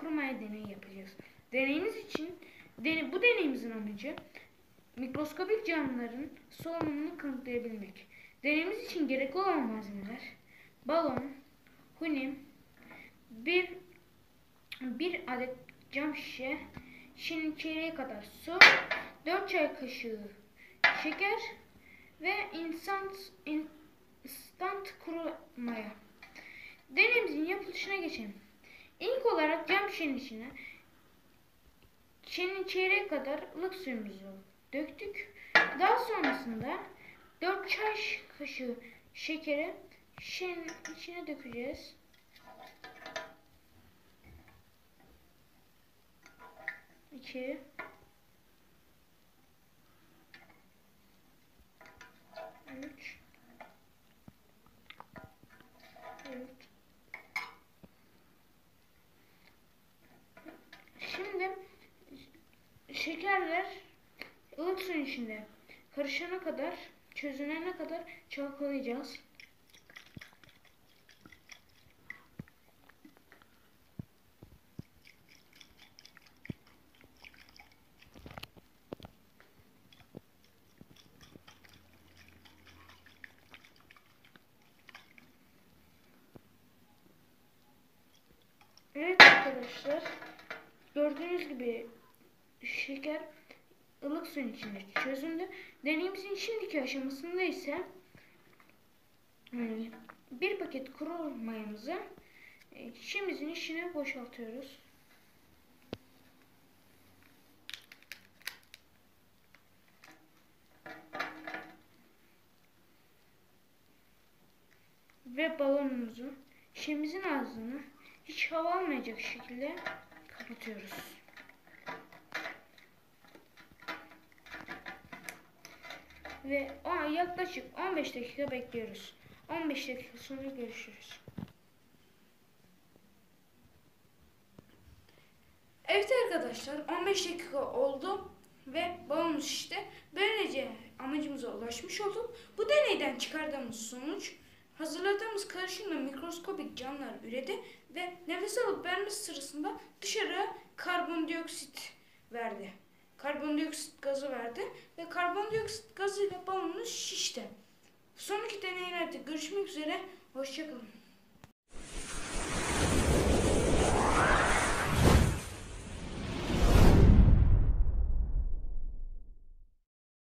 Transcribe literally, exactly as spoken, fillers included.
kurmaya deney yapacağız. Deneyimiz için deney, bu deneyimizin amacı mikroskobik canlıların solunumunu kanıtlayabilmek. Deneyimiz için gerekli olan malzemeler balon, huni, bir bir adet cam şişe, şişenin çeyreği kadar su, dört çay kaşığı şeker ve instant, instant kuru maya. Deneyimizin yapılışına geçelim. İlk olarak cam şişenin içine şişenin çeyreği kadar ılık suyumuzu döktük. Daha sonrasında dört çay kaşığı şekeri şişenin içine dökeceğiz. iki üç dört. Şimdi şekerler ılık suyun içinde karışana kadar, çözünene kadar çalkalayacağız. Evet arkadaşlar, gördüğünüz gibi şeker ılık suyun içinde çözündü. Deneyimizin şimdiki aşamasında ise bir paket kuru mayamızı şişemizin içine boşaltıyoruz. Ve balonumuzu şişemizin ağzını hiç hava almayacak şekilde kapatıyoruz. Ve yaklaşık on beş dakika bekliyoruz. on beş dakika sonra görüşürüz. Evet arkadaşlar, on beş dakika oldu ve balonumuz şişti. Böylece amacımıza ulaşmış olduk. Bu deneyden çıkardığımız sonuç, hazırladığımız karışımla mikroskobik canlılar üredi ve nefes alıp vermesi sırasında dışarı karbondioksit verdi. Karbondioksit gazı verdi ve karbondioksit gazıyla balonumuz şişti. Sonraki deneylerde görüşmek üzere. Hoşça kalın.